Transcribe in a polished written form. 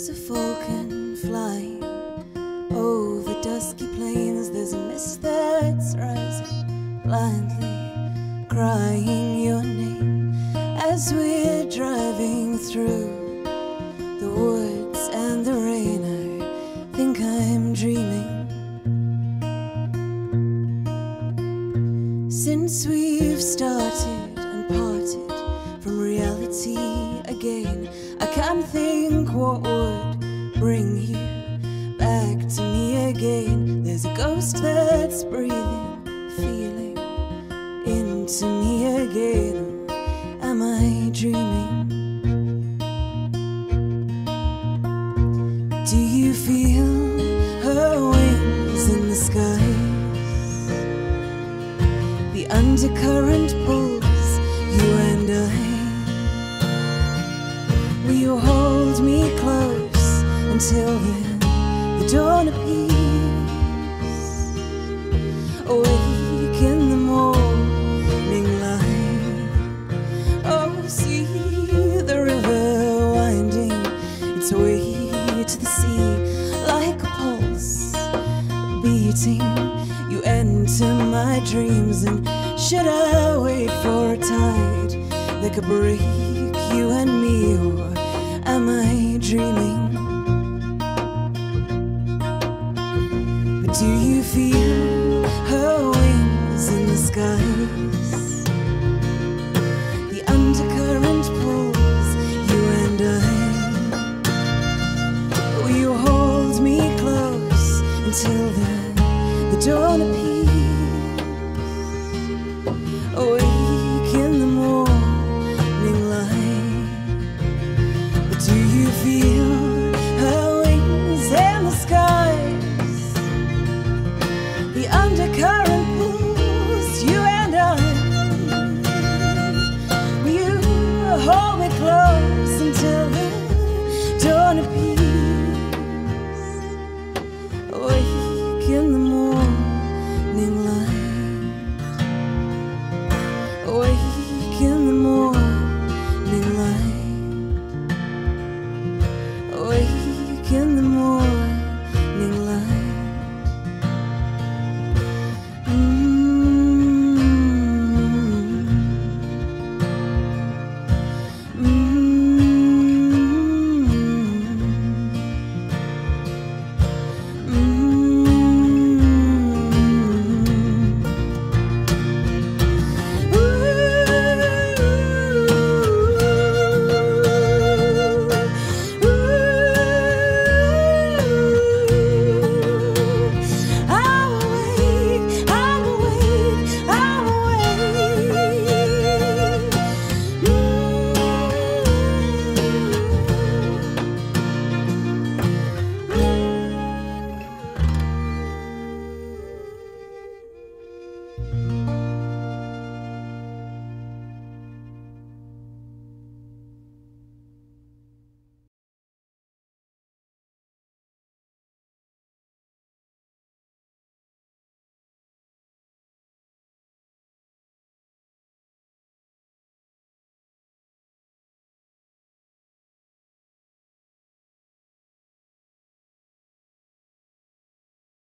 There's a falcon flying over dusky plains. There's a mist that's rising, blindly crying your name as we're driving through the woods and the rain. I think I'm dreaming. Since we've started and parted from reality again, I can't think what would bring you back to me again. There's a ghost that's breathing, feeling into me again. Am I dreaming? Do you feel her wings in the skies? The undercurrent pulls you and I. Will you hold me close until the dawn appears? Awake in the morning light. Oh, see the river winding its way to the sea like a pulse beating. You enter my dreams, and should I wait for a tide that could break you and me, or am I dreaming? But do you feel her wings in the skies? The undercurrent pulls you and I. Will you hold me close until the dawn appears? Awake in the morning light. But do you feel her wings in the skies? The undercurrent pulls you and I. Will you hold me close until the dawn appears?